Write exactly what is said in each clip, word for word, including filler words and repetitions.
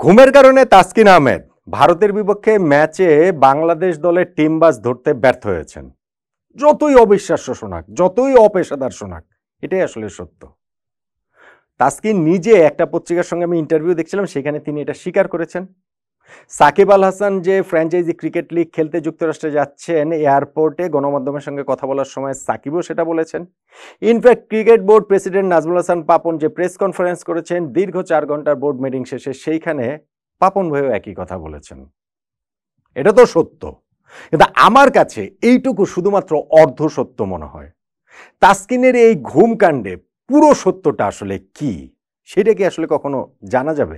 ঘুমের কারণে তাসকিন আহমেদ ভারতের বিপক্ষে ম্যাচে বাংলাদেশ দলের টিম বাস ধরতে ব্যর্থ হয়েছেন। যতই অবিশ্বাস্য শোনাক, যতই অপেশাদার শোনাক, এটাই আসলে সত্য। তাসকিন নিজে একটা পত্রিকার সঙ্গে আমি ইন্টারভিউ দেখছিলাম, সেখানে তিনি এটা স্বীকার করেছেন। সাকিব আল হাসান যে ফ্র্যাঞ্চাইজি ক্রিকেট লিগ খেলতে যুক্তরাষ্ট্রে যাচ্ছেন, এয়ারপোর্টে গণমাধ্যমের সঙ্গে কথা বলার সময় সাকিবও সেটা বলেছেন। In fact cricket board president Nazmul Hasan Papon যে প্রেস কনফারেন্স করেছেন দীর্ঘ চার ঘন্টার বোর্ড মিটিং শেষে, সেইখানে পাপন ভাইও একই কথা বলেছেন। এটা তো সত্য, কিন্তু আমার কাছে এইটুকু শুধুমাত্র অর্ধ সত্য মনে হয়। তাসকিনের এই ঘুম কাণ্ডে পুরো সত্যটা আসলে কি, সেটা কি আসলে কখনো জানা যাবে?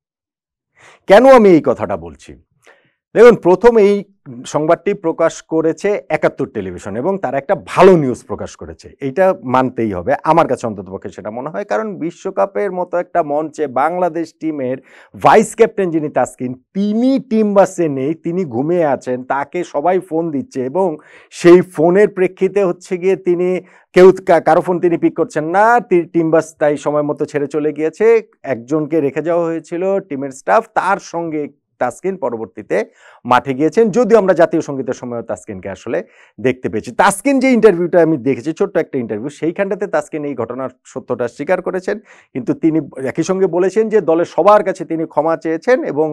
কেন আমি এই কথাটা বলছি? দেখুন, প্রথম এই সংবাদটি প্রকাশ করেছে একাত্তর টেলিভিশন এবং তারা একটা ভালো নিউজ প্রকাশ করেছে, এইটা মানতেই হবে আমার কাছে অন্ততপক্ষে সেটা মনে হয়। কারণ বিশ্বকাপের মতো একটা মঞ্চে বাংলাদেশ টিমের ভাইস ক্যাপ্টেন যিনি তাসকিন, তিনি টিম বাসে নেই, তিনি ঘুমিয়ে আছেন, তাকে সবাই ফোন দিচ্ছে এবং সেই ফোনের প্রেক্ষিতে হচ্ছে গিয়ে তিনি কেউ কারো ফোন তিনি পিক করছেন না, টিম বাস তাই সময় মতো ছেড়ে চলে গিয়েছে। একজনকে রেখে যাওয়া হয়েছিল টিমের স্টাফ, তার সঙ্গে তাসকিন পরবর্তীতে মাঠে গিয়েছেন। যদিও আমরা জাতীয় সঙ্গীতের সময় তাসকিনকে আসলে দেখতে পেয়েছি। তাসকিন যে ইন্টারভিউটা আমি দেখেছি, ছোট্ট একটা ইন্টারভিউ, সেইখানটাতে তাসকিন এই ঘটনার সত্যটা স্বীকার করেছেন, কিন্তু তিনি একই সঙ্গে বলেছেন যে দলের সবার কাছে তিনি ক্ষমা চেয়েছেন এবং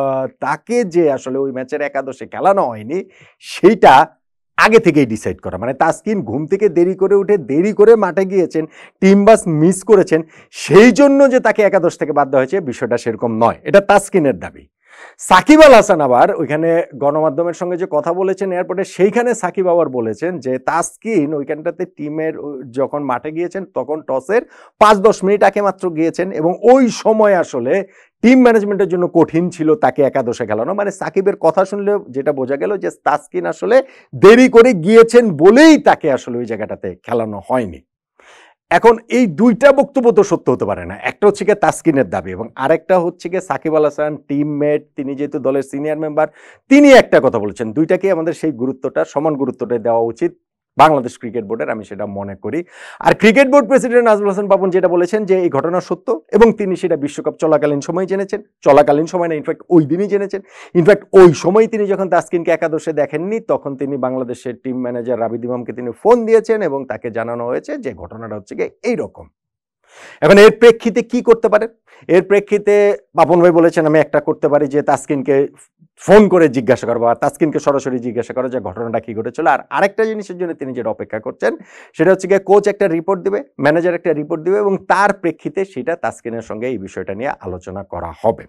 তাকে যে আসলে ওই ম্যাচের একাদশে খেলানো হয়নি সেইটা আগে থেকেই ডিসাইড করা। মানে তাসকিন ঘুম থেকে দেরি করে উঠে দেরি করে মাঠে গিয়েছেন, টিম বাস মিস করেছেন, সেই জন্য যে তাকে একাদশ থেকে বাদ দেওয়া হয়েছে বিষয়টা সেরকম নয়, এটা তাসকিনের দাবি। সাকিব আল হাসান আবার ওইখানে গণমাধ্যমের সঙ্গে যে কথা বলেছেন এয়ারপোর্টে, সেইখানে সাকিব আবার বলেছেন যে তাসকিন ওইখানটাতে টিমের যখন মাঠে গিয়েছেন তখন টসের পাঁচ দশ মিনিট আগে মাত্র গিয়েছেন এবং ওই সময় আসলে টিম ম্যানেজমেন্টের জন্য কঠিন ছিল তাকে একাদশে খেলানো। মানে সাকিবের কথা শুনলে যেটা বোঝা গেল যে তাসকিন আসলে দেরি করে গিয়েছেন বলেই তাকে আসলে ওই জায়গাটাতে খেলানো হয়নি। এখন এই দুইটা বক্তব্য তো সত্য হতে পারে না। একটা হচ্ছে গিয়ে তাসকিনের দাবি এবং আরেকটা হচ্ছে গিয়ে সাকিব আল হাসান টিমমেট, তিনি যেহেতু দলের সিনিয়র মেম্বার, তিনি একটা কথা বলেছেন। দুইটাকে আমাদের সেই গুরুত্বটা, সমান গুরুত্বটা দেওয়া উচিত বাংলাদেশ ক্রিকেট বোর্ডের, আমি সেটা মনে করি। আর cricket board president Nazmul Hasan Papon যেটা বলেছেন যে এই ঘটনা সত্য এবং তিনি সেটা বিশ্বকাপ চলাকালীন সময় জেনেছেন, চলাকালীন সময় না, ইনফ্যাক্ট ওই দিনই জেনেছেন। ইনফ্যাক্ট ওই সময় তিনি যখন তাসকিনকে একাদশে দেখেননি, তখন তিনি বাংলাদেশের টিম ম্যানেজার রাবিদ ইমামকে তিনি ফোন দিয়েছেন এবং তাকে জানানো হয়েছে যে ঘটনাটা হচ্ছে গিয়ে এইরকম। এখন এর প্রেক্ষিতে কি করতে পারেন? এর প্রেক্ষিতে পাপন ভাই বলেছেন আমি একটা করতে পারি যে তাসকিনকে ফোন করে জিজ্ঞাসা করবো, আর তাসকিনকে সরাসরি জিজ্ঞাসা করা যে ঘটনাটা কি ঘটেছিল। আর আরেকটা জিনিসের জন্য তিনি যেটা অপেক্ষা করছেন সেটা হচ্ছে গিয়ে কোচ একটা রিপোর্ট দিবে, ম্যানেজার একটা রিপোর্ট দিবে এবং তার প্রেক্ষিতে সেটা তাসকিনের সঙ্গে এই বিষয়টা নিয়ে আলোচনা করা হবে।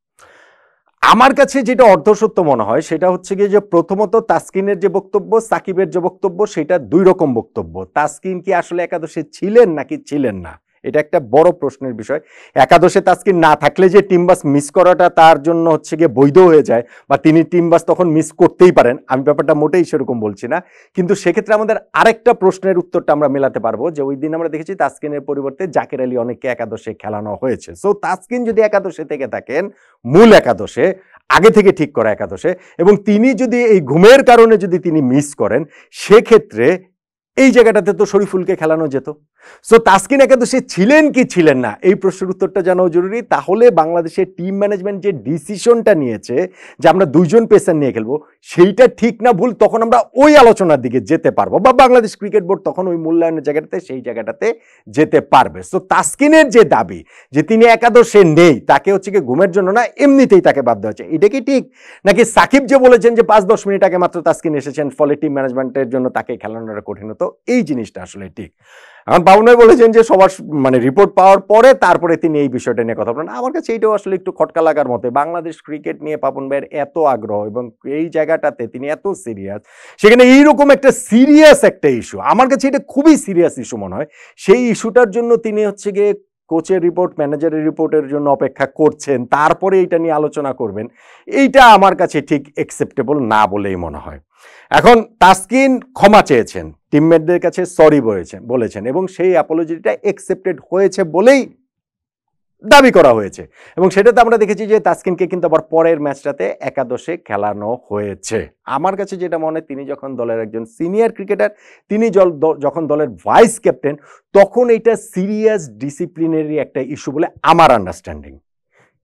আমার কাছে যেটা অর্ধসত্য মনে হয় সেটা হচ্ছে গিয়ে যে প্রথমত তাসকিনের যে বক্তব্য, সাকিবের যে বক্তব্য, সেটা দুই রকম বক্তব্য। তাসকিন কি আসলে একাদশে ছিলেন নাকি ছিলেন না, এটা একটা বড় প্রশ্নের বিষয়। একাদশে তাসকিন না থাকলে যে টিম বাস মিস করাটা তার জন্য হচ্ছে গিয়ে বৈধ হয়ে যায় বা তিনি টিম বাস তখন মিস করতেই পারেন, আমি ব্যাপারটা মোটেই সেরকম বলছি না। কিন্তু সেক্ষেত্রে আমাদের আরেকটা প্রশ্নের উত্তরটা আমরা মেলাতে পারবো যে ওই দিন আমরা দেখেছি তাসকিনের পরিবর্তে জাকের আলী অনেককে একাদশে খেলানো হয়েছে। সো তাসকিন যদি একাদশে থেকে থাকেন, মূল একাদশে, আগে থেকে ঠিক করা একাদশে, এবং তিনি যদি এই ঘুমের কারণে যদি তিনি মিস করেন, সেক্ষেত্রে এই জায়গাটাতে তো শরীফুলকে খেলানো যেত। সো তাসকিন একাদশে ছিলেন কি ছিলেন না, এই প্রশ্নের উত্তরটা জানাও জরুরি। তাহলে বাংলাদেশের টিম ম্যানেজমেন্ট যে ডিসিশনটা নিয়েছে যে আমরা দুইজন পেসার নিয়ে খেলবো, সেইটা ঠিক না ভুল, তখন আমরা ওই আলোচনার দিকে যেতে পারবো বা বাংলাদেশ ক্রিকেট বোর্ড তখন ওই মূল্যায়নের জায়গাটাতে সেই জায়গাটাতে যেতে পারবে। সো তাসকিনের যে দাবি যে তিনি একাদশে নেই, তাকে হচ্ছে কি ঘুমের জন্য না, এমনিতেই তাকে বাদ দেওয়া হচ্ছে, এটা কি ঠিক? নাকি সাকিব যে বলেছেন যে পাঁচ দশ মিনিট আগে মাত্র তাসকিন এসেছেন, ফলে টিম ম্যানেজমেন্টের জন্য তাকে খেলানোটা কঠিন হতো, এই জিনিসটা আসলে ঠিক? এখন পাবন ভাই বলেছেন যে সবার মানে রিপোর্ট পাওয়ার পরে তারপরে তিনি এই বিষয়টা নিয়ে কথা বলেন। আমার কাছে এইটাও আসলে একটু খটকা লাগার মতো। বাংলাদেশ ক্রিকেট নিয়ে পাপন ভাইয়ের এত আগ্রহ এবং এই জায়গাটাতে তিনি এত সিরিয়াস, সেখানে এইরকম একটা সিরিয়াস একটা ইস্যু, আমার কাছে এটা খুবই সিরিয়াস ইস্যু মনে হয়, সেই ইস্যুটার জন্য তিনি হচ্ছে গিয়ে কোচের রিপোর্ট, ম্যানেজারের রিপোর্টের জন্য অপেক্ষা করছেন, তারপরে এইটা নিয়ে আলোচনা করবেন, এইটা আমার কাছে ঠিক অ্যাকসেপ্টেবল না বলেই মনে হয়। এখন তাসকিন ক্ষমা চেয়েছেন, টিমমেটদের কাছে সরি বলেছেন বলেছেন এবং সেই অ্যাপোলজিটা অ্যাকসেপ্টেড হয়েছে বলেই দাবি করা হয়েছে এবং সেটাতে আমরা দেখেছি যে তাসকিনকে কিন্তু আবার পরের ম্যাচটাতে একাদশে খেলানো হয়েছে। আমার কাছে যেটা মনে হয়, তিনি যখন দলের একজন সিনিয়র ক্রিকেটার, তিনি যখন দলের ভাইস ক্যাপ্টেন, তখন এটা সিরিয়াস ডিসিপ্লিনারি একটা ইস্যু বলে আমার আন্ডারস্ট্যান্ডিং।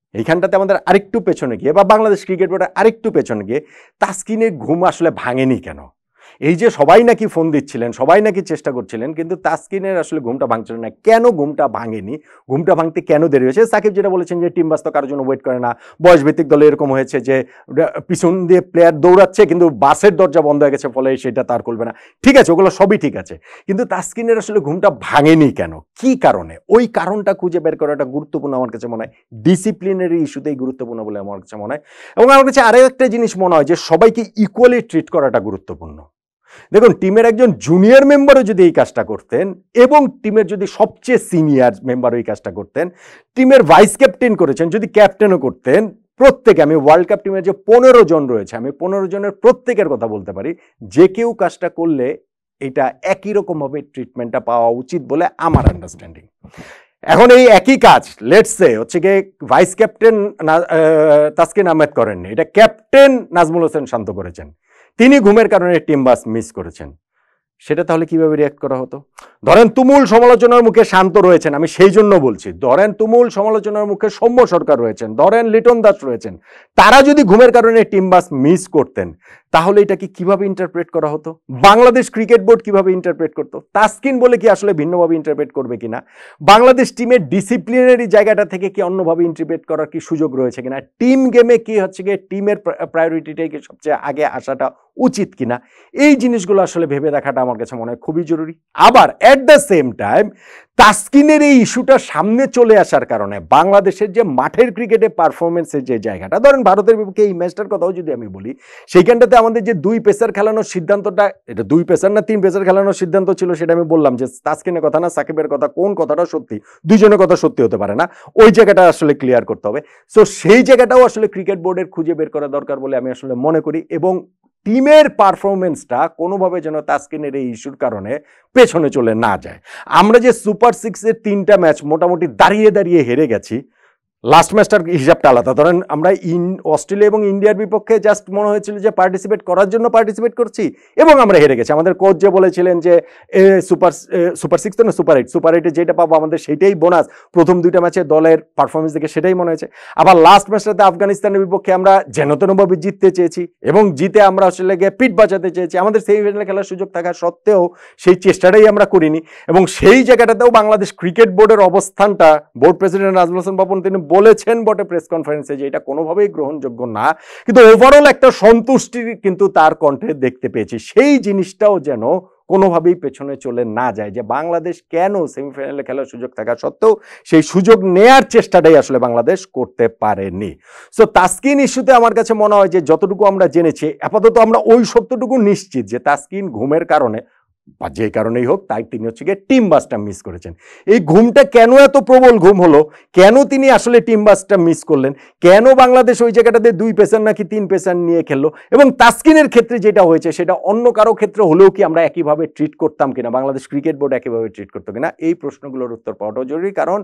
এইখানটাতে আমাদের আরেকটু পেছনে গিয়ে বা বাংলাদেশ ক্রিকেট বোর্ডের আরেকটু পেছনে গিয়ে তাসকিনের ঘুম আসলে ভাঙেনি কেন? এই যে সবাই নাকি ফোন দিচ্ছিলেন, সবাই নাকি চেষ্টা করছিলেন, কিন্তু তাসকিনের আসলে ঘুমটা ভাঙছিল না। কেন ঘুমটা ভাঙেনি? ঘুমটা ভাঙতে কেন দেরি হয়েছে? সাকিব যেটা বলেছেন যে টিম বাস তো কারোর জন্য ওয়েট করে না, বয়সভিত্তিক দলে এরকম হয়েছে যে পিছন দিয়ে প্লেয়ার দৌড়াচ্ছে কিন্তু বাসের দরজা বন্ধ হয়ে গেছে, ফলে সেটা তার করবে না। ঠিক আছে, ওগুলো সবই ঠিক আছে, কিন্তু তাসকিনের আসলে ঘুমটা ভাঙেনি কেন? কি কারণে? ওই কারণটা খুঁজে বের করাটা গুরুত্বপূর্ণ আমার কাছে মনে হয়। ডিসিপ্লিনারি ইস্যুতেই গুরুত্বপূর্ণ বলে আমার কাছে মনে হয়। এবং আমার কাছে আরও একটা জিনিস মনে হয় যে সবাইকে ইকুয়ালি ট্রিট করাটা গুরুত্বপূর্ণ। দেখুন, টিমের একজন জুনিয়র মেম্বারও যদি এই কাজটা করতেন এবং টিমের যদি সবচেয়ে সিনিয়র মেম্বারও এই কাজটা করতেন, টিমের ভাইস ক্যাপ্টেন করেছেন, যদি ক্যাপ্টেনও করতেন, প্রত্যেকে, আমি ওয়ার্ল্ড কাপ টিমের যে পনেরো জন রয়েছে, আমি পনেরো জনের প্রত্যেকের কথা বলতে পারি, যে কেউ কাজটা করলে এটা একই রকমভাবে ট্রিটমেন্টটা পাওয়া উচিত বলে আমার আন্ডারস্ট্যান্ডিং। এখন এই একই কাজ লেটস সে হচ্ছে গিয়ে ভাইস ক্যাপ্টেন তাসকিন আহমেদ করেননি, এটা ক্যাপ্টেন নাজমুল হোসেন শান্ত করেছেন, তিনি ঘুমের কারণে টিম বাস মিস করেছেন, সেটা তাহলে কিভাবে রিয়াক্ট করা হতো? ধরেন তুমুল সমালোচনার মুখে শান্ত রয়েছেন, আমি সেই জন্য বলছি, ধরেন তুমুল সমালোচনার মুখে সৌম্য সরকার রয়েছেন, ধরেন লিটন দাস রয়েছেন, তারা যদি ঘুমের কারণে টিম বাস মিস করতেন, তাহলে এটাকে কিভাবে ইন্টারপ্রেট করা হতো? বাংলাদেশ ক্রিকেট বোর্ড কিভাবে ইন্টারপ্রেট করতো? তাসকিন বলে কি আসলে ভিন্নভাবে ইন্টারপ্রেট করবে কিনা? বাংলাদেশ টিমের ডিসিপ্লিনারি জায়গাটা থেকে কি অন্যভাবে ইন্টারপ্রেট করার কি সুযোগ রয়েছে কিনা? টিম গেমে কি হচ্ছে গিয়ে টিমের প্রায়োরিটিটাই কি সবচেয়ে আগে আসাটা উচিত কিনা? এই জিনিসগুলো আসলে ভেবে দেখাটা আমার কাছে মনে হয় খুবই জরুরি। আবার অ্যাট দ্য সেম টাইম তাসকিনের এই ইস্যুটা সামনে চলে আসার কারণে বাংলাদেশের যে মাঠের ক্রিকেটে পারফরমেন্সের যে জায়গাটা, ধরেন ভারতের বিপক্ষে এই ম্যাচটার কথাও যদি আমি বলি, সেইখানটাতে আমাদের যে দুই পেসার খেলানোর সিদ্ধান্তটা, এটা দুই পেসার না তিন পেসার খেলানোর সিদ্ধান্ত ছিল, সেটা আমি বললাম যে তাসকিনের কথা না সাকিবের কথা, কোন কথাটা সত্যি, দুইজনের কথা সত্যি হতে পারে না, ওই জায়গাটা আসলে ক্লিয়ার করতে হবে। সো সেই জায়গাটাও আসলে ক্রিকেট বোর্ডের খুঁজে বের করা দরকার বলে আমি আসলে মনে করি, এবং টিমের পারফরমেন্সটা কোনোভাবে যেন তাসকিনের এই ইস্যুর কারণে পেছনে চলে না যায়। আমরা যে সুপার সিক্সের তিনটা ম্যাচ মোটামুটি দাঁড়িয়ে দাঁড়িয়ে হেরে গেছি, লাস্ট ম্যাচটার হিসাবটা আলাদা, ধরেন আমরা ইন অস্ট্রেলিয়া এবং ইন্ডিয়ার বিপক্ষে জাস্ট মনে হয়েছিল যে পার্টিসিপেট করার জন্য পার্টিসিপেট করছি এবং আমরা হেরে গেছি। আমাদের কোচ যে বলেছিলেন যে সুপার সুপার সিক্স তো না সুপার এইট, সুপার এইটে যেটা পাবো আমাদের সেইটাই বোনাস, প্রথম দুইটা ম্যাচে দলের পারফরমেন্স দেখে সেটাই মনে হয়েছে। আবার লাস্ট ম্যাচটাতে আফগানিস্তানের বিপক্ষে আমরা যেন তেনভাবে জিততে চেয়েছি এবং জিতে আমরা আসলে গিয়ে পিঠ বাঁচাতে চেয়েছি, আমাদের সেমিফাইনালে খেলার সুযোগ থাকা সত্ত্বেও সেই চেষ্টাটাই আমরা করিনি। এবং সেই জায়গাটাতেও বাংলাদেশ ক্রিকেট বোর্ডের অবস্থানটা, বোর্ড প্রেসিডেন্ট নাজমুল হোসেন পাপন তিনি বলেছেন বটে প্রেস কনফারেন্সে যে এটা কোনোভাবেই গ্রহণযোগ্য না, কিন্তু ওভারঅল একটা সন্তুষ্টি কিন্তু তার কণ্ঠে দেখতে পেয়েছি। সেই জিনিসটাও যেন কোনোভাবেই পেছনে চলে না যায়, যে বাংলাদেশ কেন সেমিফাইনালে খেলার সুযোগ থাকা সত্ত্বেও সেই সুযোগ নেয়ার চেষ্টাটাই আসলে বাংলাদেশ করতে পারেনি। সো তাসকিন ইস্যুতে আমার কাছে মনে হয় যে যতটুকু আমরা জেনেছি আপাতত আমরা ওই সত্যটুকু নিশ্চিত যে তাসকিন ঘুমের কারণে বা যে কারণেই হোক তাই তিনি হচ্ছে গিয়ে টিম বাসটা মিস করেছেন। এই ঘুমটা কেন এত প্রবল ঘুম হলো, কেন তিনি আসলে টিম বাসটা মিস করলেন, কেন বাংলাদেশ ওই জায়গাটাতে দুই পেসার নাকি তিন পেসার নিয়ে খেললো, এবং তাসকিনের ক্ষেত্রে যেটা হয়েছে সেটা অন্য কারো ক্ষেত্রে হলেও কি আমরা একইভাবে ট্রিট করতাম কিনা, বাংলাদেশ ক্রিকেট বোর্ড একইভাবে ট্রিট করতো কিনা, এই প্রশ্নগুলোর উত্তর পাওয়াটাও জরুরি। কারণ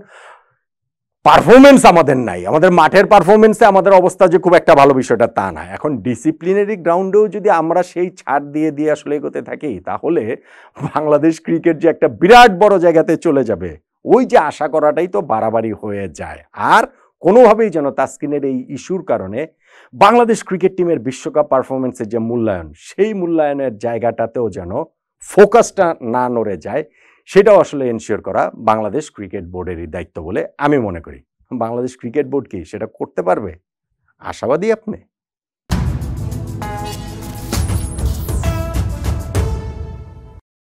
পারফরমেন্স আমাদের নাই, আমাদের মাঠের পারফরমেন্সে আমাদের অবস্থা যে খুব একটা ভালো বিষয়টা তা না। এখন ডিসিপ্লিনারি গ্রাউন্ডেও যদি আমরা সেই ছাড় দিয়ে দিয়ে আসলে এগোতে থাকি, তাহলে বাংলাদেশ ক্রিকেট যে একটা বিরাট বড় জায়গাতে চলে যাবে, ওই যে আশা করাটাই তো বাড়াবাড়ি হয়ে যায়। আর কোনোভাবেই যেন তাসকিনের এই ইস্যুর কারণে বাংলাদেশ ক্রিকেট টিমের বিশ্বকাপ পারফরমেন্সের যে মূল্যায়ন, সেই মূল্যায়নের জায়গাটাতেও যেন ফোকাসটা না নড়ে যায়, সেটাও আসলে এনশিওর করা বাংলাদেশ ক্রিকেট বোর্ডেরই দায়িত্ব বলে আমি মনে করি। বাংলাদেশ ক্রিকেট বোর্ড কি সেটা করতে পারবে? আশাবাদী আপনি?